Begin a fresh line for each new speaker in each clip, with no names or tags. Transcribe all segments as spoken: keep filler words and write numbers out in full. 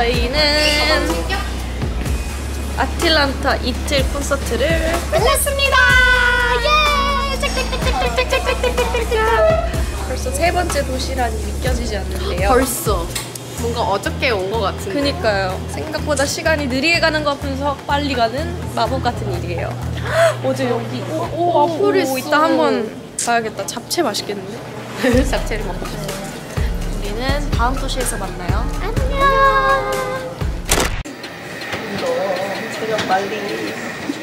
저희는 아틀란타 이틀 콘서트를 끝냈습니다. 예! 벌써 세 번째 도시라니 믿겨지지 않는데요.
벌써 뭔가 어저께 온 것 같은데.
그니까요. 생각보다 시간이 느리게 가는 것 같으면서 빨리 가는 마법 같은 일이에요. 어제 여기 오, 오, 오, 오, 오 이따 한번 가야겠다. 잡채 맛있겠는데?
잡채를 먹고 싶어.
우리는 다음 도시에서 만나요. 안녕.
체력 관리.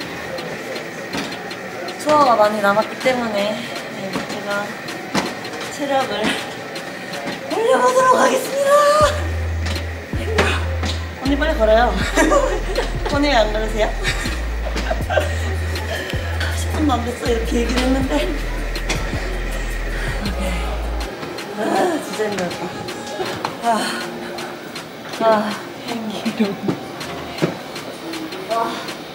투어가 많이 남았기 때문에 네, 제가 체력을 올려보도록 하겠습니다. 언니 빨리 걸어요. 언니 왜 안 걸으세요? 십 분도 안 됐어 이렇게 얘기를 했는데. 아 진짜 힘들었다. 아, 아 힘들어. 아.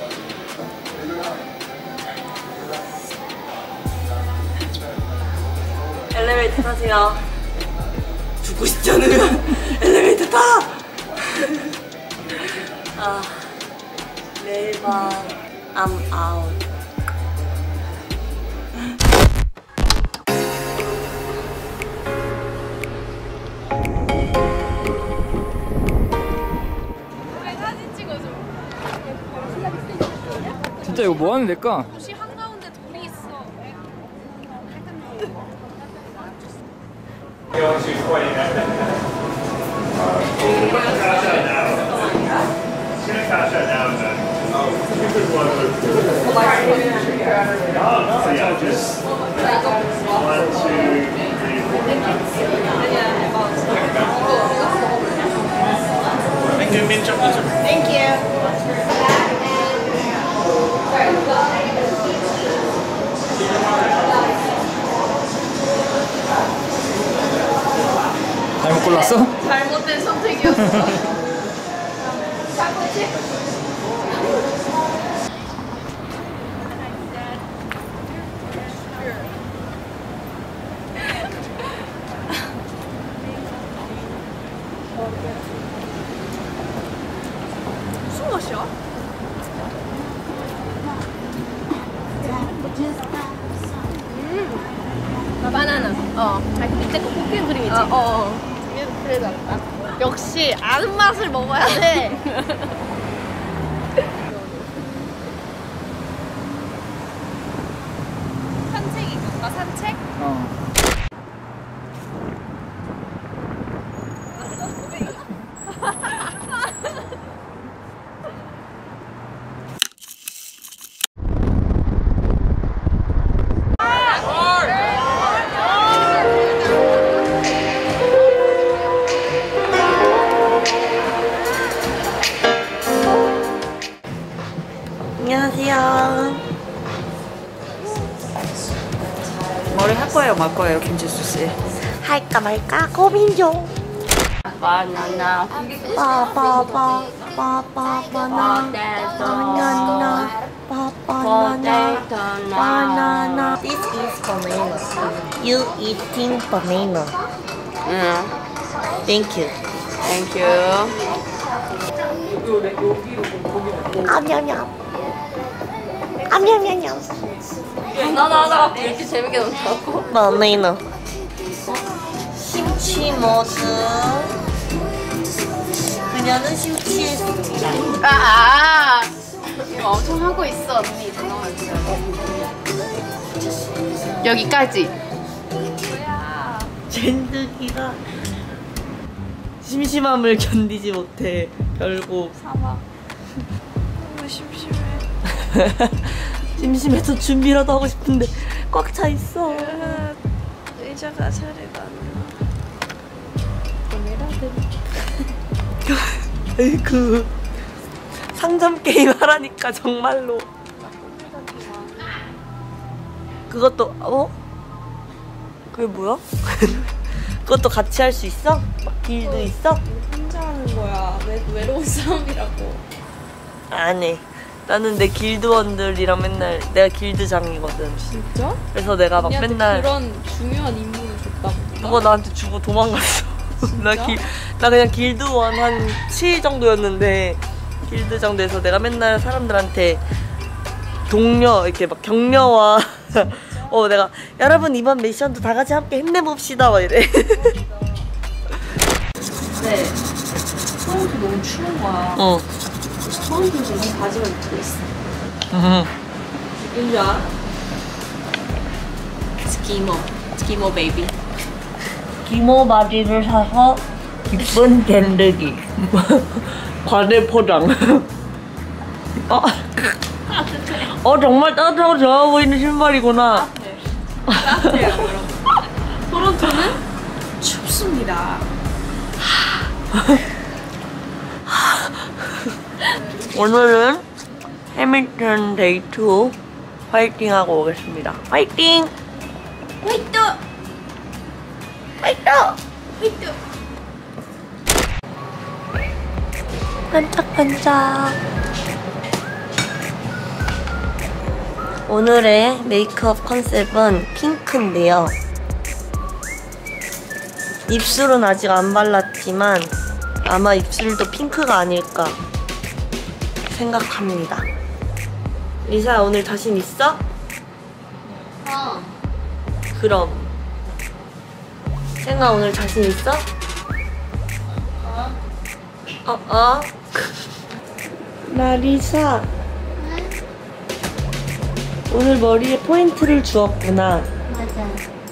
엘리베이터 타세요. 죽고 싶지 않으면 엘리베이터 타! 아, 내일 밤 I'm out.
진짜 이거 뭐 하는 데일까?
도시 한가운데 돌이 있어.
Thank you.
잘못 골랐어?
잘못된 선택이었어. 무슨 맛이야? 음. 바나나. 어. 밑에 거 포켓 그림이지? 어, 어. 그래 낫다. 역시 아는 맛을 먹어야 돼. 산책이 뭔가 산책?
어.
안녕하세요. 머리 할 거예요, 말 거예요, 김지수 씨? 할까 말까 고민 중. 바나나, 바바바, 바바바나, 바나나, 바바나나, 바나나. This is banana. You eating banana?
응.
Thank you.
Thank you.
암냠냠. 암냠냠냠.
나나나 이렇게 재밌게 논다고?
바나나. 심취 모드. 그녀는 심취했습니다.
아, 아. 이거 엄청 하고 있어 언니. 여기까지.
젠드기가 심심함을 견디지 못해 결국
사막. 너무 심심해.
심심해서 준비라도 하고 싶은데 꽉 차 있어.
의자가 자리가 안 나.
에이그 상점 게임 하라니까 정말로. 그것도 어? 그게 뭐야? 그것도 같이 할 수 있어? 막 길드 있어?
혼자 하는 거야. 외, 외로운 싸움이라고.
안 해. 나는 내 길드원들이랑 맨날 내가 길드장이거든.
진짜?
그래서 내가 막 맨날
그런 중요한 임무를 줬다고.
누가 나한테 주고 도망갔어. 나, 기, 나 그냥 길드원 한 칠 정도였는데 길드장돼서 내가 맨날 사람들한테 동료 이렇게 막 격려와 어 내가 여러분 이번 미션도 다 같이 함께 힘내봅시다 막 이래.
네. 토론토 너무 추운 거야.
어.
토론토 지금 바지만 입고 있어.
응.
인줄 알아? 스키모. 스키모 베이비.
기모 바지를 사서 기쁜 댄득이. 과대 포장. 어. 어 정말 따뜻하고 좋아 보이는 신발이구나.
따뜻해요, 여러분. 토론토는 춥습니다.
오늘은 해밀턴 데이트 화이팅 하고 오겠습니다. 화이팅!
화이트!
화이팅!
화이트!
반짝반짝. 오늘의 메이크업 컨셉은 핑크인데요. 입술은 아직 안 발랐지만 아마 입술도 핑크가 아닐까 생각합니다. 리사야 오늘 자신 있어?
어.
그럼 생아 오늘 자신 있어? 어? 어? 나 리사 오늘 머리에 포인트를 주었구나.
맞아.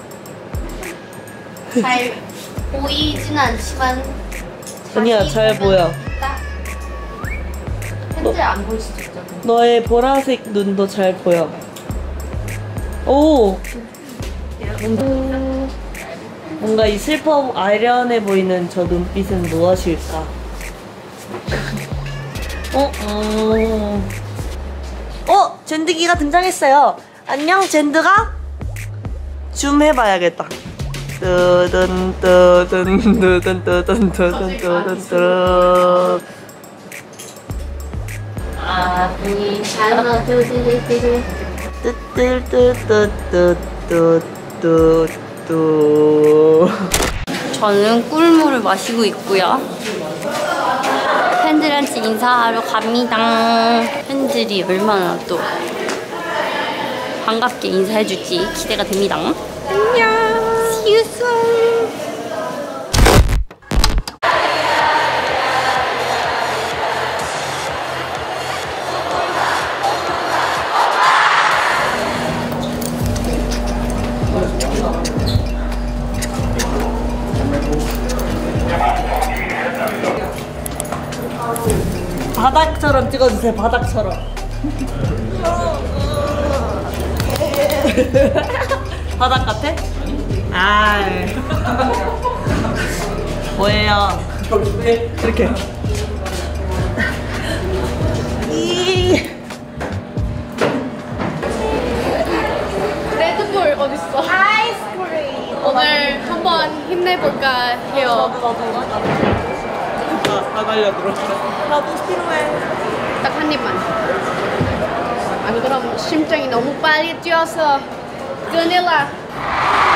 잘 보이진 않지만
아니야,
자세히
잘
보면
보여.
딱 팬들 안 보일 수도 있잖아.
너의 보라색 눈도 잘 보여. 오! 음, 뭔가 이 슬퍼 아련해 보이는 저 눈빛은 무엇일까? 어? 어... 어! 젠드기가 등장했어요. 안녕 젠드가? 줌 해봐야겠다. 뜨든 뜨든 뜨든 뜨든 뜨든 뜨든 뜨든
아니 잘못 두두두두.
뜨뜨뜨뜨뜨뜨뜨뜨.
저는 꿀물을 마시고 있고요. 팬들한테 인사하러 갑니다. 팬들이 얼마나 또 반갑게 인사해줄지 기대가 됩니다. 안녕. See you soon.
바닥처럼 찍어주세요. 바닥처럼. 바닥 같아? 아. 뭐예요? 이렇게. 이.
레드불 어딨어? 아이스크림! 오늘 한번 힘내볼까 해요.
다 달려들어. 나도 필요해.
딱 한 입만. 안 그럼 심장이 너무 빨리 뛰어서 끊일라.